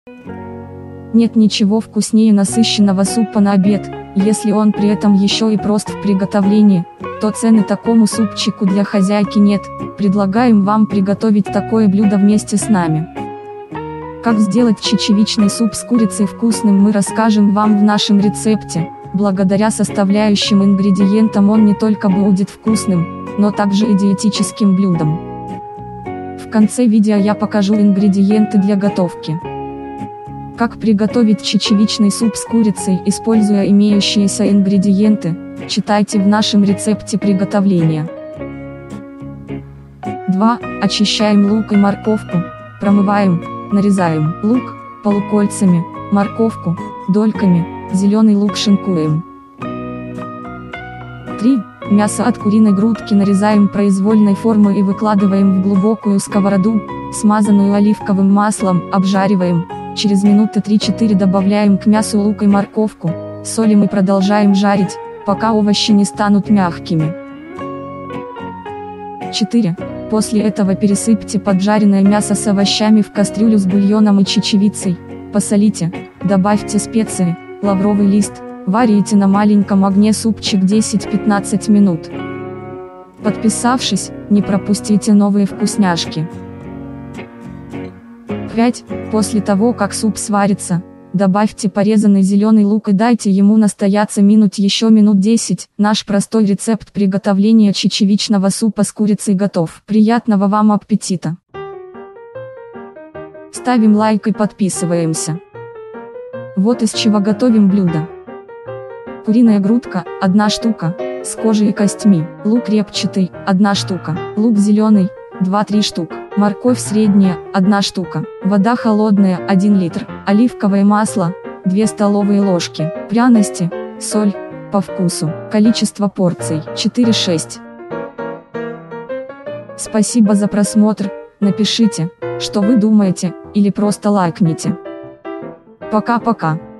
Нет ничего вкуснее насыщенного супа на обед, если он при этом еще и прост в приготовлении, то цены такому супчику для хозяйки нет. Предлагаем вам приготовить такое блюдо вместе с нами. Как сделать чечевичный суп с курицей вкусным, мы расскажем вам в нашем рецепте. Благодаря составляющим ингредиентам он не только будет вкусным, но также и диетическим блюдом. В конце видео я покажу ингредиенты для готовки. Как приготовить чечевичный суп с курицей, используя имеющиеся ингредиенты, читайте в нашем рецепте приготовления. 2. Очищаем лук и морковку, промываем, нарезаем лук полукольцами, морковку дольками, зеленый лук шинкуем. 3. Мясо от куриной грудки нарезаем произвольной формы и выкладываем в глубокую сковороду, смазанную оливковым маслом, обжариваем. Через минуты 3-4 добавляем к мясу лук и морковку, солим и продолжаем жарить, пока овощи не станут мягкими. 4. После этого пересыпьте поджаренное мясо с овощами в кастрюлю с бульоном и чечевицей, посолите, добавьте специи, лавровый лист, варите на маленьком огне супчик 10-15 минут. Подписавшись, не пропустите новые вкусняшки. 5. После того как суп сварится, добавьте порезанный зеленый лук и дайте ему настояться еще минут 10. Наш простой рецепт приготовления чечевичного супа с курицей готов. Приятного вам аппетита! Ставим лайк и подписываемся. Вот из чего готовим блюдо. Куриная грудка – 1 штука, с кожей и костьми. Лук репчатый – 1 штука. Лук зеленый – 2-3 штук. Морковь средняя – 1 штука. Вода холодная – 1 литр. Оливковое масло – 2 столовые ложки. Пряности, соль, по вкусу. Количество порций – 4-6. Спасибо за просмотр, напишите, что вы думаете, или просто лайкните. Пока-пока.